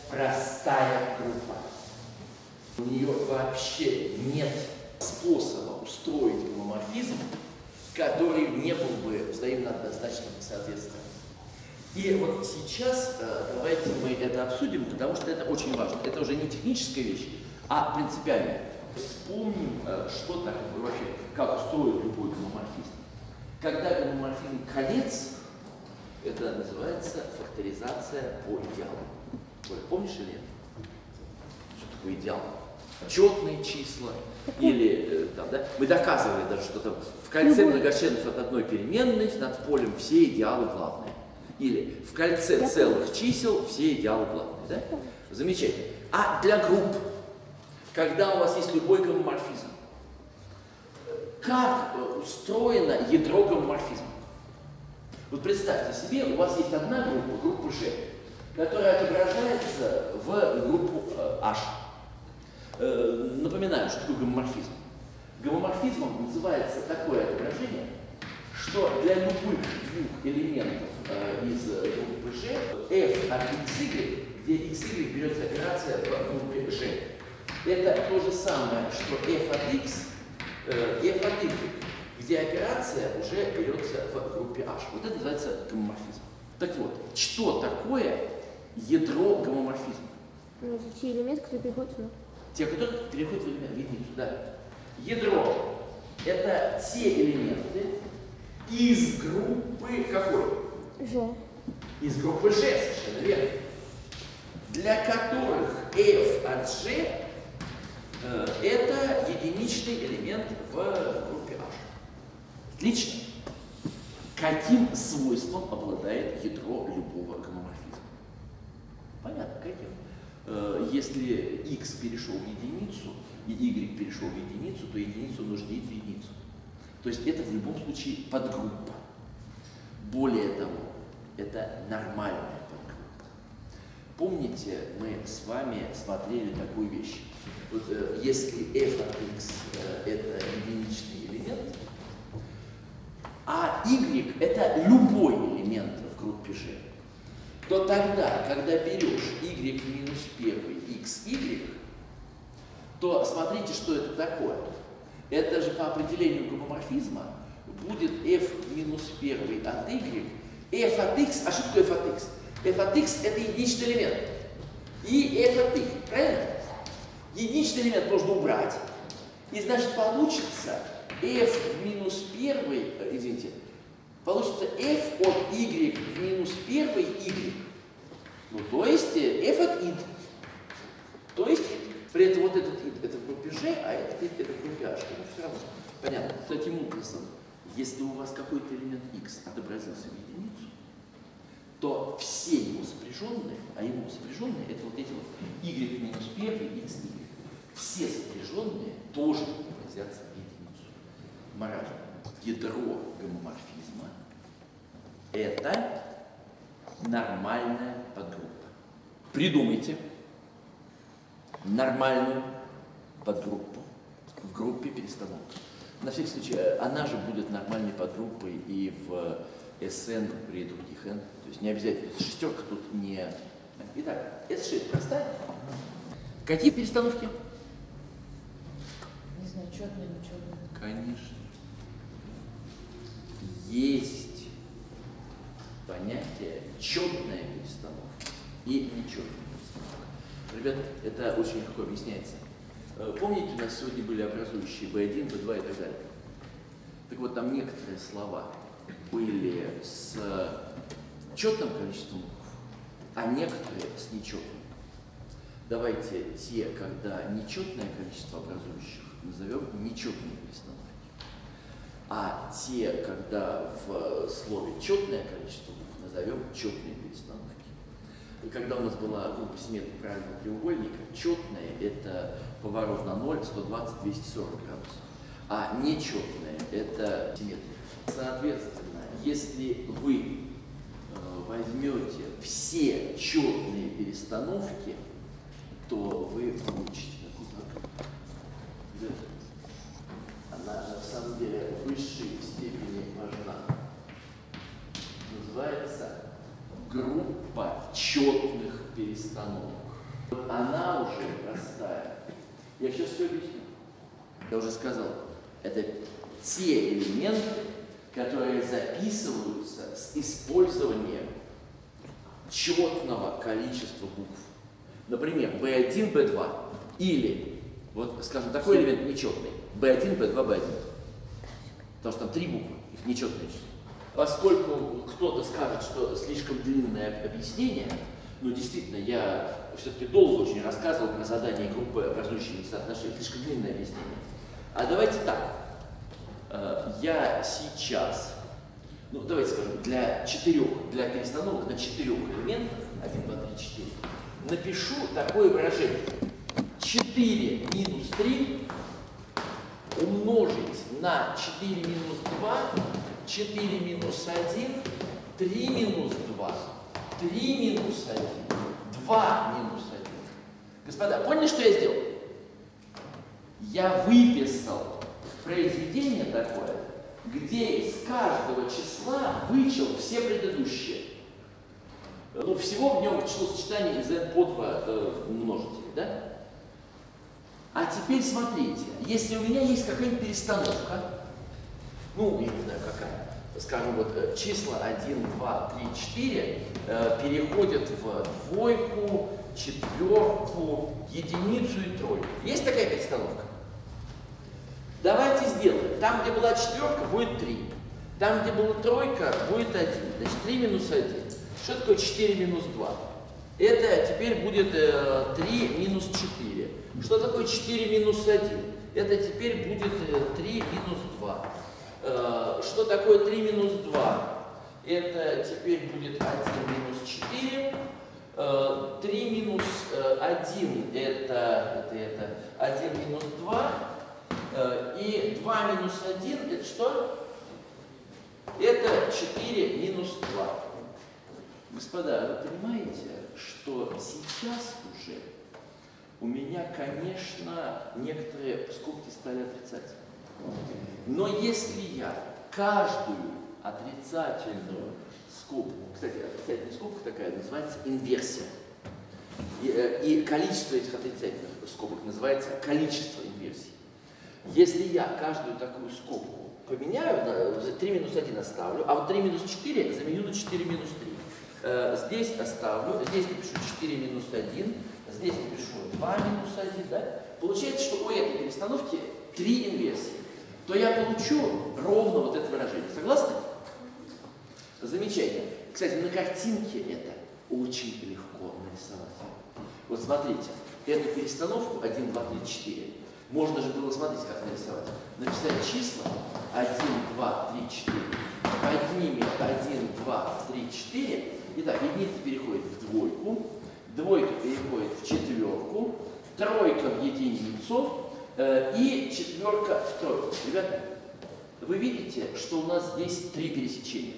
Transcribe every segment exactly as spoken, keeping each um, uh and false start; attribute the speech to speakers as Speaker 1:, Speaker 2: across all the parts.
Speaker 1: простая группа. У нее вообще нет способа устроить гомоморфизм, который не был бы взаимно однозначным соответствием. И вот сейчас э, давайте мы это обсудим, потому что это очень важно. Это уже не техническая вещь, а принципиальная. Вспомним, э, что такое вообще, как устроен любой гомоморфизм. Когда гомоморфизм колец, это называется факторизация по идеалу. Ой, помнишь или нет? Что такое идеал? Четные числа, или э, там, да? Мы доказывали даже, что там в кольце многочленов от одной переменной над полем все идеалы главные. Или в кольце целых чисел все идеалы главные. Да? Замечательно. А для групп, когда у вас есть любой гомоморфизм, как устроено ядро гомоморфизма? Вот представьте себе, у вас есть одна группа, группа G, которая отображается в группу э, H. Э, напоминаю, что такое гомоморфизм. Гомоморфизмом называется такое отображение, что для любых двух элементов э, из группы G f от xy, где xy берется операция в группе G, это то же самое, что f от x, э, f от y, где операция уже берется в группе H. Вот это называется гомоморфизм. Так вот, что такое ядро гомоморфизма?
Speaker 2: Ну, это те элементы, которые переходят сюда.
Speaker 1: Те, которые переходят в элемент, в единицу, да. Ядро – это те элементы из группы какой?
Speaker 2: G.
Speaker 1: Из группы G, совершенно верно. Для которых f от G э, это единичный элемент в группе H. Отлично. Каким свойством обладает ядро любого гомоморфизма? Понятно, каким. Если x перешел в единицу и y перешел в единицу, то единицу нужно делить в единицу. То есть это в любом случае подгруппа. Более того, это нормальная подгруппа. Помните, мы с вами смотрели такую вещь. Вот, если f от x это единичный элемент, а y это любой элемент в группе G, то тогда, когда берешь y в минус первый, xy, то смотрите, что это такое. Это же по определению гомоморфизма будет f в минус первый от y, f от x, а что такое f от x? f от x это единичный элемент. И f от y, правильно? Единичный элемент можно убрать, и значит получится f в минус первый, извините, получится f от y в минус первый y. Ну, то есть f от int. То есть, при этом вот этот int это в группе G, а этот int это в группе H. Ну, все равно. Понятно. Таким образом, если у вас какой-то элемент x отобразился в единицу, то все его сопряженные, а его сопряженные это вот эти вот y минус первый, xy. Все сопряженные тоже отобразятся в единицу. Мораль. Ядро гомоморфизма – это нормальная подгруппа. Придумайте нормальную подгруппу в группе перестановок. На всякий случай, она же будет нормальной подгруппой и в эс эн при других n. То есть не обязательно. Шестерка тут не... Итак, эс шесть простая. Какие перестановки?
Speaker 3: Не знаю, четные, нечетные.
Speaker 1: Конечно. Есть понятие четная перестановка и нечетная перестановка. Ребята, это очень легко объясняется. Помните, у нас сегодня были образующие би один, би два и так далее. Так вот, там некоторые слова были с четным количеством букв, а некоторые с нечетным. Давайте те, когда нечетное количество образующих, назовем нечетные перестановки. А те, когда в слове четное количество букв, назовем четные перестановки. И когда у нас была группа симметрии правильного треугольника, четное это поворот на ноль, сто двадцать, двести сорок градусов. А нечетное это симметрия. Соответственно, если вы э, возьмете все четные перестановки, то вы получите такую подгруппу. Она на самом деле в высшей степени важна. Называется группа четных перестановок. Вот она уже простая. Я сейчас все объясню. Я уже сказал, это те элементы, которые записываются с использованием четного количества букв. Например, бэ один, бэ два. Или, вот, скажем, такой элемент нечетный. бэ один, бэ два, бэ один. Потому что там три буквы, их нечетное число. Поскольку кто-то скажет, что слишком длинное объяснение, ну, действительно, я все-таки долго очень рассказывал про задание группы, образующие соотношения, слишком длинное объяснение. А давайте так. Я сейчас, ну, давайте скажем, для четырех, для перестановок на четырех элементах, один, два, три, четыре, напишу такое выражение. четыре минус три умножить на четыре минус два, четыре минус один, три минус два, три минус один, два минус один. Господа, поняли, что я сделал? Я выписал произведение такое, где из каждого числа вычел все предыдущие. Ну, всего в нем числосочетание из n по два э, множителей, да? А теперь смотрите, если у меня есть какая-нибудь перестановка, ну, я не знаю какая, скажем, вот числа один, два, три, четыре э, переходят в двойку, четверку, единицу и тройку. Есть такая перестановка? Давайте сделаем. Там, где была четверка, будет три. Там, где была тройка, будет один. Значит, три минус один. Что такое четыре минус два? Это теперь будет э, три минус четыре. Что такое четыре минус один? Это теперь будет э, три минус два. Э, что такое три минус два? Это теперь будет один минус четыре. Э, три минус один это, это, это один минус два. И два минус один это что? Это четыре минус два. Господа, вы понимаете, что сейчас уже у меня, конечно, некоторые скобки стали отрицательными. Но если я каждую отрицательную скобку, кстати, отрицательная скобка такая называется инверсия. И, и количество этих отрицательных скобок называется количество инверсий. Если я каждую такую скобку поменяю, три минус один оставлю, а вот три минус четыре заменю на четыре минус три. Здесь оставлю, здесь напишу четыре минус один, здесь напишу два минус один, да? Получается, что у этой перестановки три инверсии. То я получу ровно вот это выражение. Согласны? Замечательно. Кстати, на картинке это очень легко нарисовать. Вот смотрите, эту перестановку один, два, три, четыре. Можно же было, смотрите, как нарисовать. Написать числа один, два, три, четыре. Под ними один, два, три, четыре. Итак, единица переходит в двойку, двойка переходит в четверку, тройка в единицу э, и четверка в тройку. Ребята, вы видите, что у нас здесь три пересечения.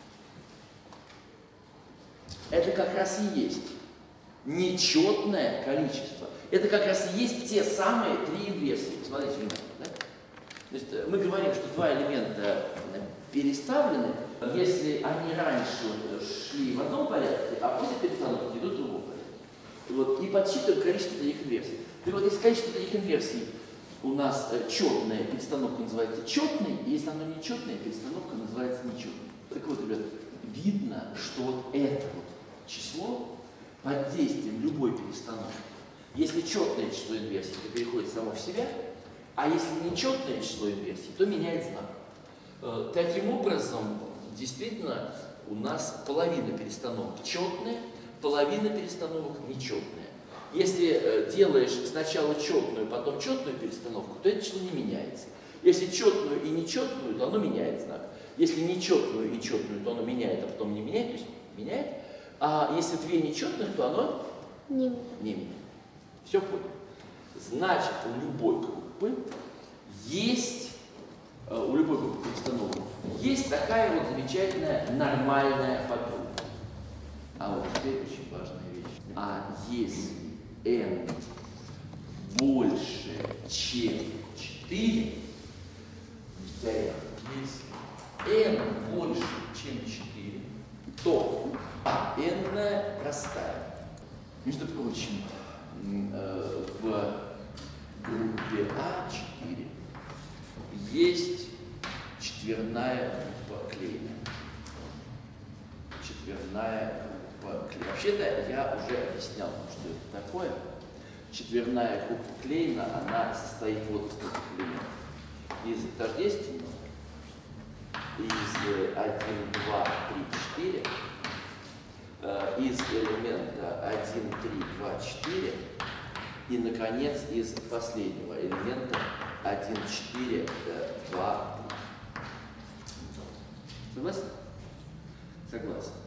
Speaker 1: Это как раз и есть нечетное количество. Это как раз и есть те самые три инверсии. Посмотрите внимательно. Да? Значит, мы говорим, что два элемента переставлены, если они раньше шли в одном порядке, а после перестановки идут в другом порядке. Вот, и подсчитываем количество таких инверсий. Так вот, если количество таких инверсий у нас четная перестановка называется четной, и если она нечетная, перестановка называется нечетной. Так вот, ребята, видно, что вот это вот число под действием любой перестановки, если четное число инверсий, то переходит само в себя, а если нечетное число инверсий, то меняет знак. Таким образом, действительно, у нас половина перестановок четная, половина перестановок нечетная. Если делаешь сначала четную, потом четную перестановку, то это число не меняется. Если четную и нечетную, то оно меняет знак. Если нечетную и четную, то оно меняет, а потом не меняет, то есть меняет. А если две нечетных, то оно
Speaker 2: не,
Speaker 1: не меняет. Все понял? Значит, у любой группы есть, у любой группы перестановок, есть такая вот замечательная нормальная подруга. А вот теперь очень важная вещь. А если n больше, чем четыре, повторяю, если n больше, чем четыре, то n простая. Между прочим, в группе А четыре есть четверная группа Клейна. Четверная группа Клейна. Вообще-то я уже объяснял, что это такое. Четверная группа Клейна, она состоит вот из таких элементов. Из тождественного, из один, два, три, четыре, из элемента один, три, два, четыре и, наконец, из последнего элемента один, четыре, два, три. Согласен? Согласен.